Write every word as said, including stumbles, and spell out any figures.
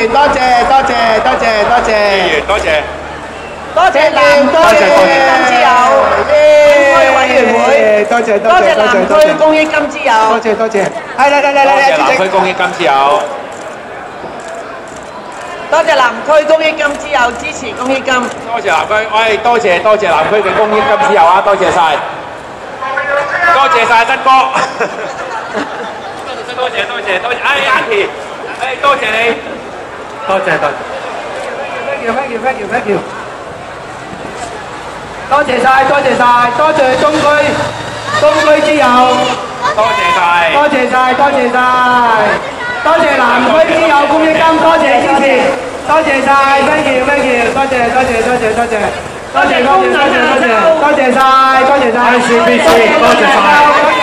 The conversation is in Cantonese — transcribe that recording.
員多謝多謝多謝多謝， 議員多謝。 多謝南區金之友，南區委員會，多謝多謝多謝南區公益金之友，多謝多謝，係嚟嚟嚟嚟嚟， 南區公益金之友， 多謝南區公益金之友支持公益金， 多謝南區，喂，多謝多謝南區嘅公益金之友啊，多謝晒，多謝晒德哥，多謝多謝多謝，哎 Auntie，哎多謝你，多謝多謝 ，thank you thank you thank you thank you。多謝晒，多謝晒，多謝中區中區之友， 多謝晒， 多謝晒，多謝晒，多謝南區之友公益金，多謝支持，多謝晒 ，thank you thank you，多謝多謝多謝多謝，多謝多謝多謝多謝，多謝晒，多謝晒，多謝晒。